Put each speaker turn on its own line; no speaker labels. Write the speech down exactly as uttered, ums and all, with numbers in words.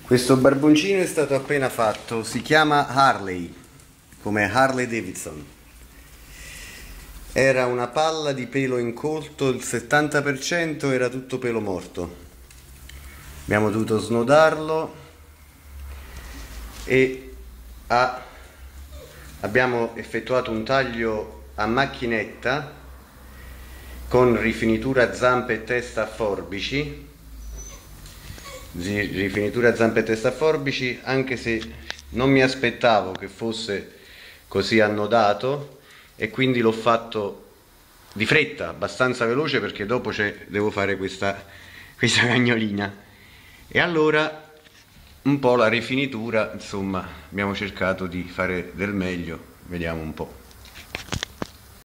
Questo barboncino è stato appena fatto, si chiama Harley, come Harley Davidson. Era una palla di pelo incolto, il settanta per cento era tutto pelo morto. Abbiamo dovuto snodarlo e a... abbiamo effettuato un taglio a macchinetta con rifinitura zampe e testa a forbici. Rifinitura zampe e testa a forbici, anche se non mi aspettavo che fosse così annodato, e quindi l'ho fatto di fretta, abbastanza veloce, perché dopo devo fare questa, questa cagnolina. E allora un po' la rifinitura, insomma, abbiamo cercato di fare del meglio, vediamo un po'.